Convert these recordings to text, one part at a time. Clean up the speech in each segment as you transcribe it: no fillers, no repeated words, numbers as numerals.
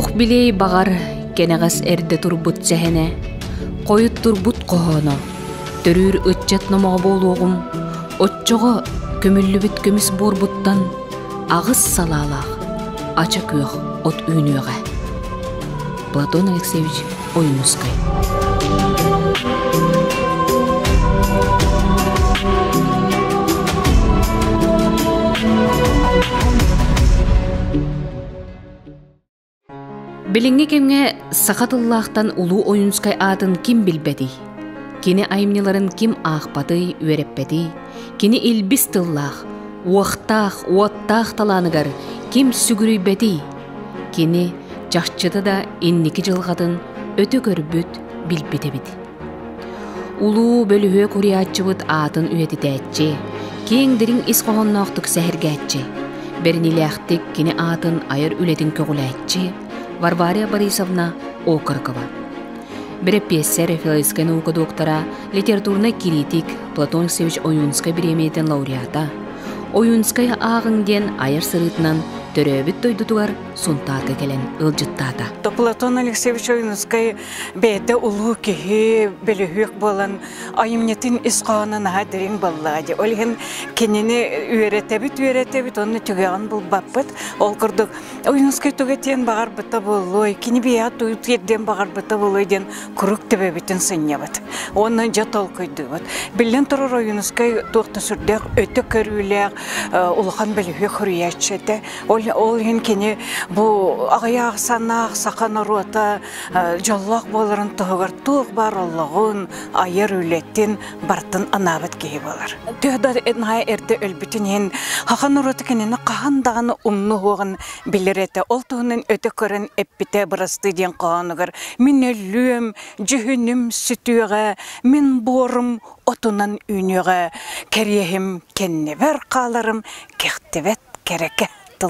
Улуох билей багар кенегас эрде турбут сехене, койут турбут кохоно, төрүр ытчат номого болуогум, отчого көмүллүбүт көмүс борбуттан агыс салаалаах, ача күйөх от үйнүөҕэ. Платон Алексеевич Ойнускай. Билинге кемге сахатыллаахтан улуу Ойнускай атын ким билбеди? Кини айымныларын ким аахпаты, үереппеди? Кини илбис тыллаах, уақтаах, уаттаах таланыгар ким сүгүрүйбеди? Кини жашчыты да инники жылғатын өтө көрбүт билбетебит. Улуу бөлүхө куриятчыбыт атын үетитээччи, кийиңдерин ис когонноохтук сэхиргээччи, бернилээхтик кини атын айыр үлетин көгүлээччи, Варвария Борисовна Окоркова. Берепессер, филологическая наука доктора, литературный критик Платон Алексеевич Ойнускай премиятын лауреата. Ойнускай ағыңден айыр сырытынан төрөбіт тойдутугар сунтаты келен ылжыттата. Платон Алексеевич Ойнускай бәйті улу кехи бөліхүйік болан айымнетін исқауынан ғадырин баллади. Олген кенені үйретебіт, оны түгеған бұл баппыт. Ол күрдік Ойнускай түгетен бағар бұта болуй, кені бейат үйтеден бағар бұта болуй ден күрік төбебітін сыннебіт. Оны жат ол көйді бұд. Білден тұрыр Ойнускай тоқты сүрдек, өті көрілек, ұлған бөліхүйік хүріятшеті. Ол ген кені бұл ағаяқ санақ, сақан ұруата, жоллақ боларын тұғығыр тұғы бар олығын, айыр үлеттен бартын анабыт кейі болар. Түйді нағай әрді өлбітін ен, қаған ұруаты кенені қағандағаны ұмны оғын білір еті. Ол тұғының өті көрін әппіте бұрасты ден қағанығыр. Мен өлім, жүхінім сүтіуға, мен борым отынан үйнеуға, кәрейім кенне бәр қаларым, кектебет кереке.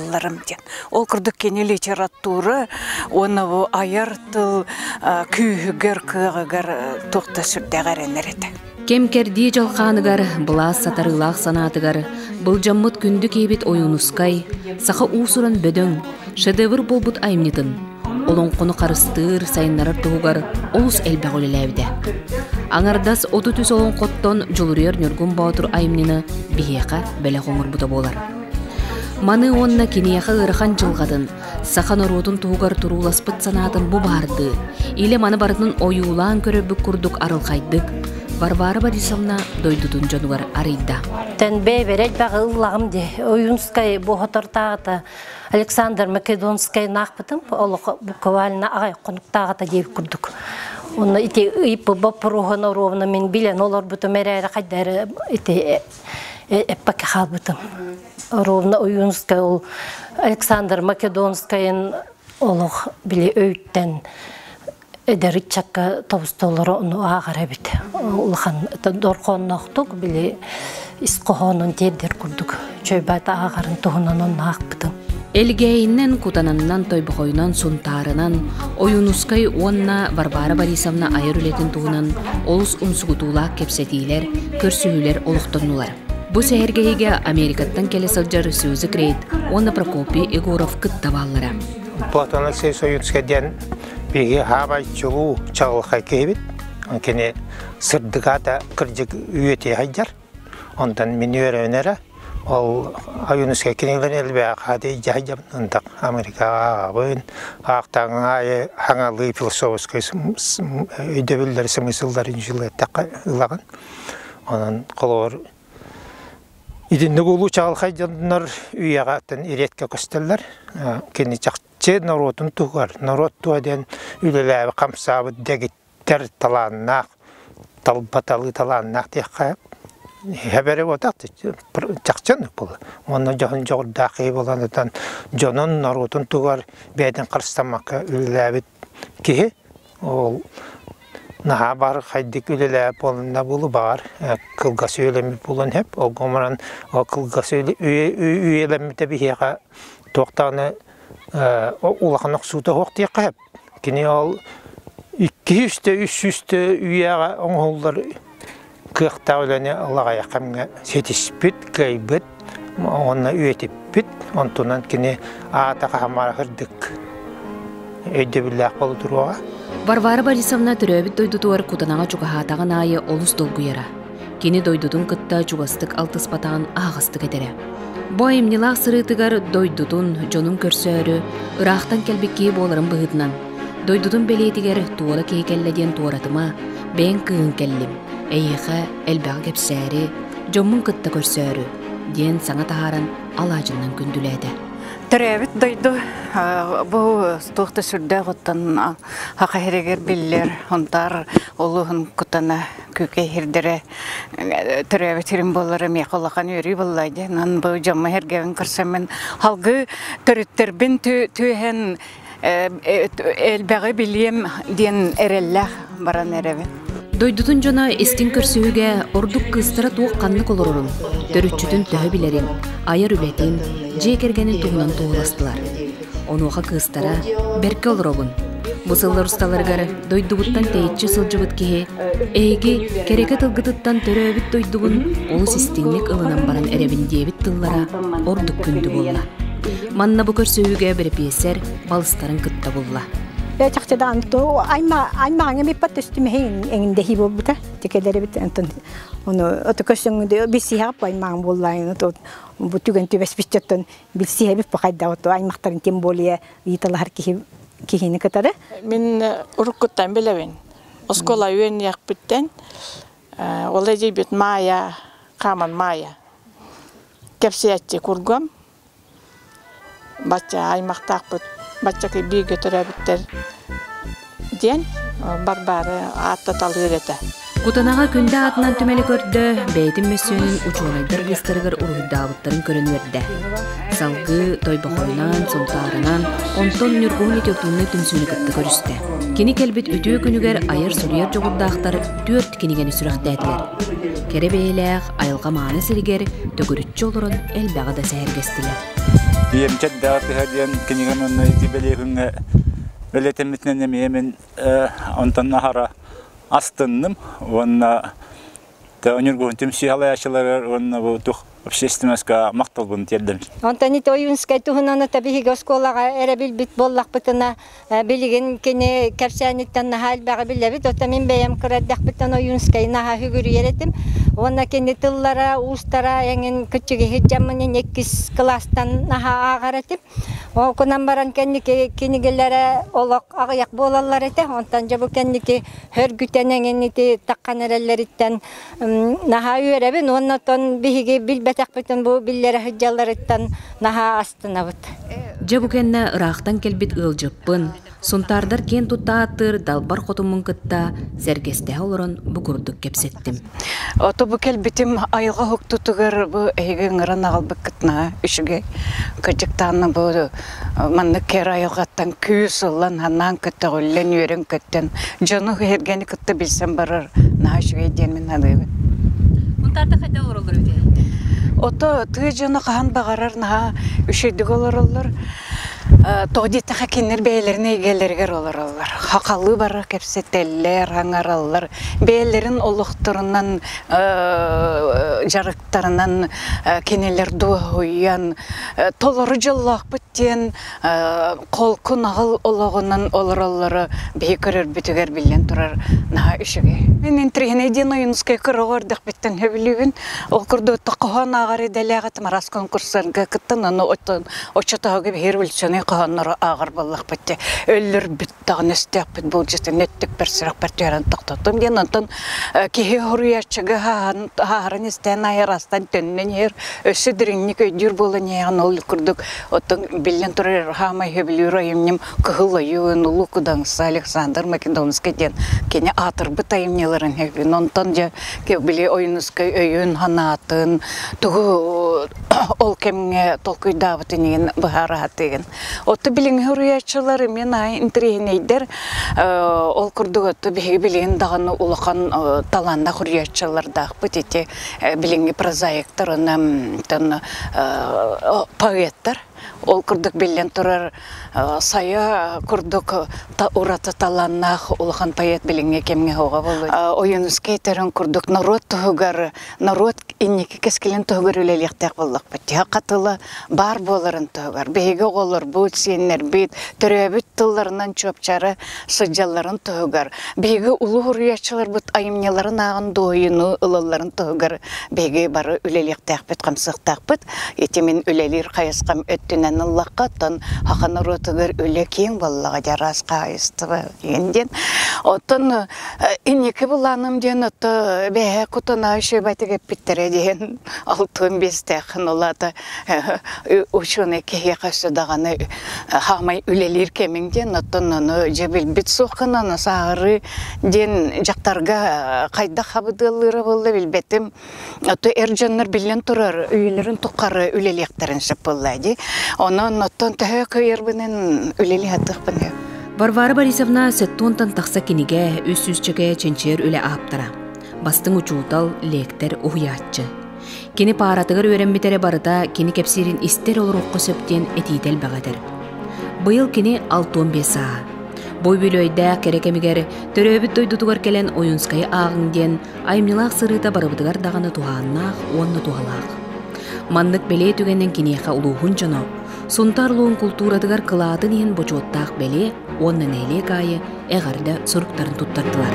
Ол күрдік кені литература, оны айыр тыл күйігер, күйігер тоқта сүрдеғар әнереді. Кемкерді жалқанығар, бұла сатарылақ санатығар, бұл жаммыт күнді кейбет Ойнускай, сақа усуран бөдөң, шедевр болбут айымнетін, олон қоны қарыстыр сайынларыр тұғығар олыс әлбәқ өлеләуді. Аңардас оты түс олон қоттон жолырер нөргін баутыр айымнені бейеқа бәлі қоңыр бұта болар. Маны онна кенеяқа ырхан жылғадын, сақан орудын туғар туруласпыт санатын бұ барды. Иле маны барытын ойулан көрөбік күрдік арылқайдық. Варвара Борисовна дойдудун жонугар арыйда. Тен бейберет бағы ұллағым де. Ойнускай бұғытыр тағыта Александр Македонскай нақпытым. Олық бұқывалына ағай қонықтағыта дейіп күрдік. Оны ите ұйпы бапыруғын оруғына мен білен олар бұтым әрәрі қайдары ите әппәкі қалбытым. Ровно Ойнускай ол Александр Македонскайын олық біле өйттен әдәрі чакка табыстолары оны ағар әбіт. Олған дорқонын ақтық біле исқоғанын тердер күрдік. Чөйбәті ағарын тұғынан оны ақпыдым. Элгейіннен кутананнан тойбықойнан сунтарынан Ойнускай онна Варвара Борисовна айыр үлетін туғынан олыс ұмсығытулақ кепсетейлер, көрсүйілер олықтырнулар. Бу сәйіргейге Америкаттан келе сылжар сөзі крейт, оны Прокопий Егоров кытта баллара. Платон Алексеевич Ойнускайден беге хабай чулу чағылқай кейбет, кене сырдығата кірдік үйете хайдар. Ондан мен өрәуінері, ол Ойнускай кенелер әлбе қады жайдам, ұндақ Америкаға ағабын, ақтаңын айы хаңалы философскай өйдебілдер смысылдарын жылы әттіққа ұлаған. Онан қолуыр идинне болу чағылқайдынлар үйеғатын иретке көстелер. Кені жақчы народын туғар. Народ туаден үлеләбі қамсабы дегіттер таланнақ, талбаталы таланнақ дейққа хәбәрі отақты. Жақчаны бұл. Оны жоғын жоғырдақи боландыдан жонын народын туғар бәйден қарыстамаққа үлеләбі кейі. Ол наға бар қайдық үлеләбі болында болу бар. Кылға сөйлемі болын хеп. Ол ғомыран кылға сөйлемі тәбі хеға тоқтағыны улақынық суды хоқтиққа хеп. Кені ол 200-300 үйеға оңғылдар кықта өләне Аллаға яқамға сетіспет, кайбет, оны өйтіппет. Онтынан кені ағатаға хамара қырдық. өйдө биллах болу туруга. Варвара Борисовна төрөбүт дойдутуар кутанага чугахатаган айы олус долгуяра. Кини дойдутун кытта чугастык алтыспатаган ағыстык этере. Бу айымнилаах сырыытыгар дойдутун жонун көрсөөрү ырахтан келбикки боларын быһытынан. Дойдутун белетигер туола кейкелледен туоратыма бен кыын келлим. Эйхэ элбэҕи кепсээри жоммун кытта көрсөөрү диэн саңа тахаран алаажыннан күндүлээдэ. Төрөбүт дойду бу стухта сүрдө готтан хакайрегер биллер онтар олуһун кутана күкө хирдере төрөбүт хирим боллары меколахан өрүй боллайды. Нан бу жомма хергевин көрсөмүн халгы төрүттербин түйен элбэги билием диэн эреллах баран эребин. Дойдутун жона эстин көрсүүгө ордук кыстара туок каннык олорорун, төрүччүтүн төһө билерин, аяр үлетин, же кергенин тугунан тууластылар. Онуга кыстара берке олоробун. Бу сыллар усталаргар дойдубуттан тейитчи сылжыбыт киһи, эйги кереке тылгытыттан төрөбүт дойдугун олус истиңник ылынан баран эребин диэбит тыллара ордук күндү болла. Манна бу көрсүүгө бир пьесер балыстарын кытта болла. Я чахчада анту айма ми паттыстымын эңинде хибобута текелери антон оно отокосуңде бисиха паймаң боллайны то бутуген төбес бичеттен бисиха бит pakayda ото аймактарын тем более италар кихини катары мен уруккуттан белебин оскола үйен якпыттен олай жебет мая каман мая кепсиятче кургам бача аймактакпыт бачаки биге төрөбүттер ден барбары аттатал үйрете. Кутанага күндө атынан түмели көрдө, бейтин мессөнүн учуолайдар кыстырыгар уруйдаабыттарын көрөнүөрдө. Салгы тойбохойнан, султаарынан, онтон нүргүүнү төтүүнү түмсүүнү кытты көрүстө. Кини келбит үтүү күнүгер айыр сурьер жогурдаактар 4 кинигени сүрөктээдилер. Керебейлээх айылга мааны сиригер төгүрүччү олорун элбэҕи да сэхергестилер. Биемчет дагы хадиан киниган онны тибелегүнгө белетемитнен мен онтон нахара астынным онна та өнүргөн темсиялаячылар онна бу тух общественностька макталбын тердем. Онтани тоюнскай тухунана табиги школага эребил бит боллакпытына билеген кене капсаниттан нахал бага билебит отамин беям кыраддак битан оюнскай наха хүгүрү еретим. Онна кене тыллара устара эңин күчүгө хеджамын 2 класстан наха агаратып. Окунан баран кенники кинигелере олок агыяк болалар эте. Онтан жабу кенники хөргүтен эңинити таккан эреллериттен наха үйребин. Оннотон биги билбетак бүтүн бу биллере хыджаларыттан наха астына бут. Жабу кенне ырахтан келбит ылжыппын. Сунтардар кен туттааттыр далбар хотумун кытта сергесте олорон букурдук кепсеттим. Ото бу келбитим айылга хоктутугар бу эйген ыран агалбык кытна үшүгө кыжыктаны бу манны кер айылгаттан күйүс ылан анан кытта оллен үйрен көттен жону хергени кытта билсем барар на үшүгө демин адыбы. Мунтарда кайда олорлор бите? Ото тыы жону кахан багарар на үшөйдүк олорлор. Тоғдетті хакенер бәйлеріне егелергер олар. Хақалы бары кәпсеттелер, аңаралар. Бәйлерін олықтырынан, жарықтарынан кенелер дуағуян. Толары жыллақ бүттен, қолқын ағыл олығынан олар-олары бей көрер бүтігер білен тұрар наға үшіге. Мен интригене ден ойынызға көріғардық біттен өбілігін. Ол күрді өтті қоған ағары дәліғат марас конкурсарға күттін, оны очатағы бейір үлсіне қағанлары ағыр боллақ бітті. Өлір бүттіғын өстіғ бүт бұл жесті нөттік бір сұрақ бір түйерін тұқтаттым. Ден онтан кейі ғұруячығы ғарын істен айырастан төннен ер өсі діріңнік өйдір болын еғін ол күрдік. Оттың білен тұрыр ғамай өбілер ойымнем күғыл ойуын ұлы күдаңсы Александр Македонский ден кені атыр бұт айымнелерін өбін. Онтан же біле ойынызғы өйін ханатын тұғы ол кемге толкүйда бұтынеген бұхара атыген. Отты білің ғұруячылары мен интригенейдер ол күрдік отты білген дағаны ұлыған таланда ғұруячылардағы бұт ете біліңгі прозаиктар, поэттар. ол курдук белен турар сая курдук ураты таланнах улхан поэт билинге кемге хога болду. Ойунус кейтерен курдук народ тугар, народ инники кескелен тугар үлелектек болдук. Битя катылы бар боларын тугар. Беге олар бут сеннер бит төрөбүт тылларынан чөпчары сыджалларын тугар. Беге улуу хуриячылар бут айымняларын агын дойыну ылыларын тугар. Беге бары үлелектек бит камсыктак бит. Этимин үлелер кайыскам өттүнөн Аллахкаттан хаканы ротыгар үле кең баллага жарас кайыстыбы енден. Отон инники буланым ден отто бе кутана шебатыгеп биттере ден алтын бесте хынолата учуне кеге касыдаганы хамай үлелер кемиңден оттон аны жебил бит соккананы сагыры ден жактарга кайда хабыдылыры болду билбетим. Отто эржаннар билен турар үйлерин туккары үлелектерин сыпыллады. Онон оттон тәһә көйербинен үлели хатыкпын. Варвара Борисовна сеттонтан тақса кенеге үс-үсчеге ченчер үле аптара. Бастың учуутал лектер уйатчы. Кені паратыгар өренбетере барыта кені кепсирин истер олар оқы сөптен этител бағадыр. Бұйыл кені 6-15 саа. Бой бөлөйді керекемігер төрөбіт дойдутугар келен ойынскай ағыңден айымнылақ сырыта барыбытыгар дағаны туғаннақ, онны туғалақ. Маннык беле түгенен кенеха улуғын жано. Сунтарлуын культурадыгар кылаатын ен бочуоттақ беле, оннан әле кайы әғарда сұрықтарын туттардылар.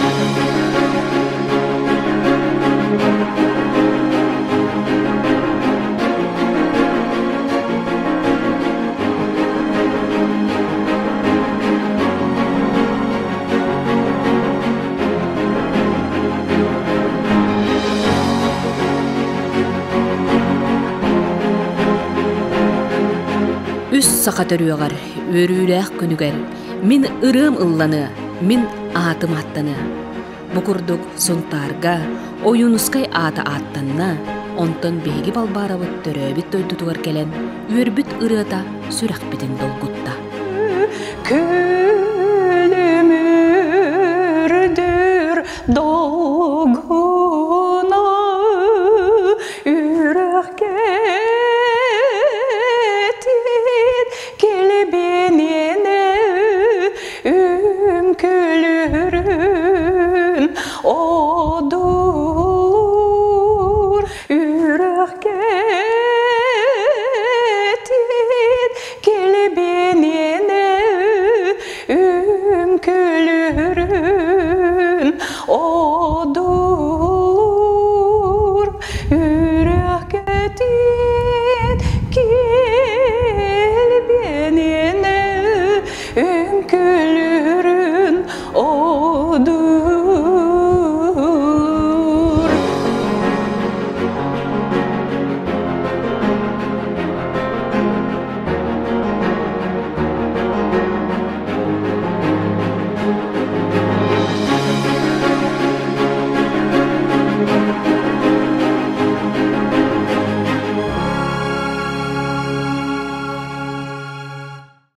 Үс сақатырыгар, өрүләк күнүгер, мин ырым ылланы, мин атым аттаны. Букурдук сунтарга, ойунускай ата аттанна, онтон беги балбарабыт төрөбіт дойдутугар келен, өрбіт ырыта сүрәк бітін долгутта.